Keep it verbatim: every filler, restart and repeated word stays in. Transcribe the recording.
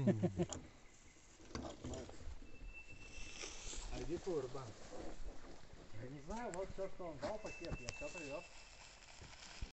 А иди курба. Я не знаю, вот все, что он дал, пакет, я все привез.